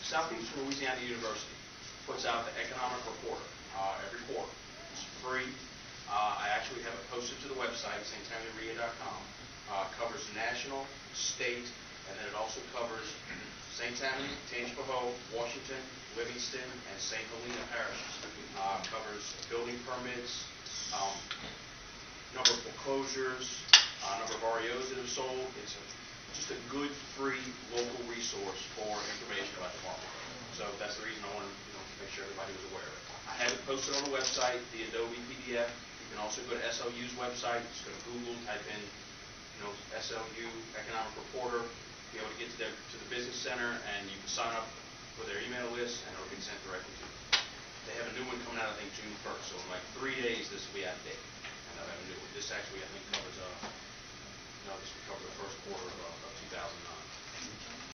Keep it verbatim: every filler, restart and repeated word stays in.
Southeast Louisiana University puts out the Economic Reporter uh, every quarter. It's free. Uh, I actually have it posted to the website, Saint Tammany R E I A dot com. Uh, covers national, state, and then it also covers Saint Tammany, Tangipahoa, Washington, Livingston, and Saint Helena parishes. Uh, covers building permits, um, number of foreclosures, uh, number of R E Os that have sold. It's a, just a good, free, local resource for information about the market. So that's the reason I wanted you know, to make sure everybody was aware of it. I have it posted on the website, the Adobe P D F. You can also go to S L U's website. Just go to Google, type in you know, S L U Economic Reporter, be able to get to, their, to the business center, and you can sign up for their email list, and it'll be sent directly to you. They have a new one coming out, I think, June first, so in like three days this will be out of date. And they'll have a new one. This actually, I think, covers, uh, you know, this will cover the first quarter of, uh, of two thousand nine.